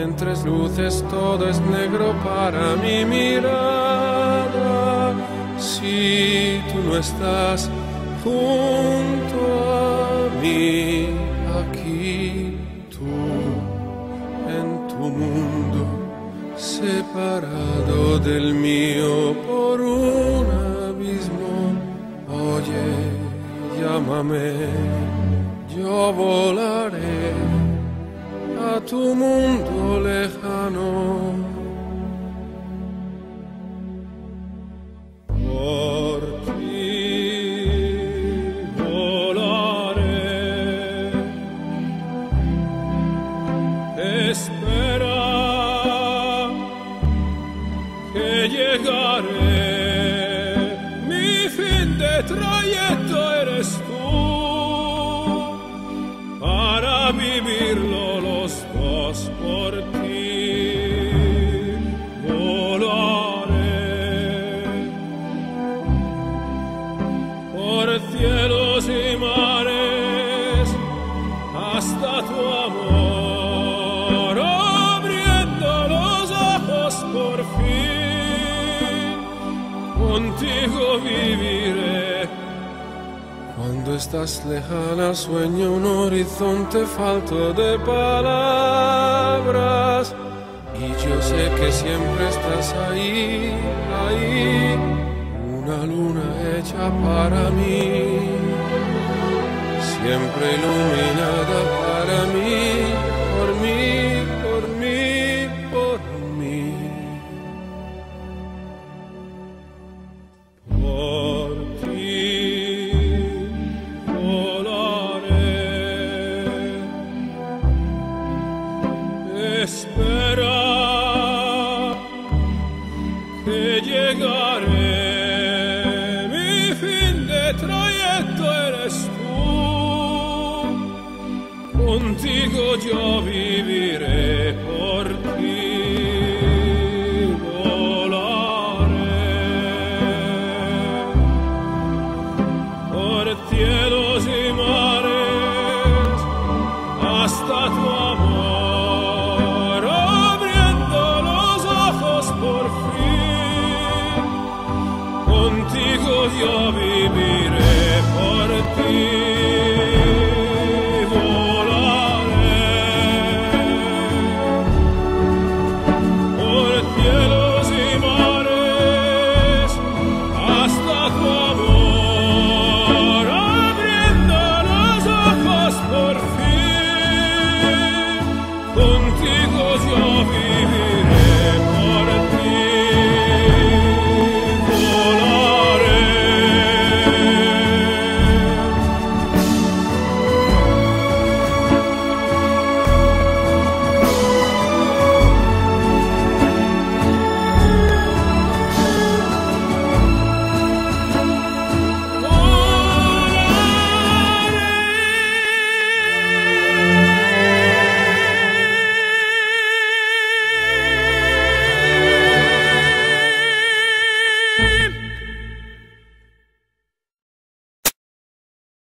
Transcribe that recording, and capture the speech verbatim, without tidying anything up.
en tres luces, todo es negro para mi mirada. Si tú no estás junto a mí, aquí tú, en tu mundo, separado del mío por un abismo. Oye, llámame, yo volaré a tu mundo lejano. Por ti volaré, espera que llegaré. Mi fin de trayecto eres tú, para vivirlo los dos por ti. Volaré por cielos y mares hasta tu amor, abriendo los ojos por fin, contigo viviré. Cuando estás lejana sueño un horizonte falto de palabras, y yo sé que siempre estás ahí, ahí, una luna hecha para mí, siempre iluminada para mí, por mí, por mí, por mí. Por ti espera que llegaré. Mi fin de trayecto eres tú, contigo yo viviré. Por ti volaré por cielos y mares hasta tu amor,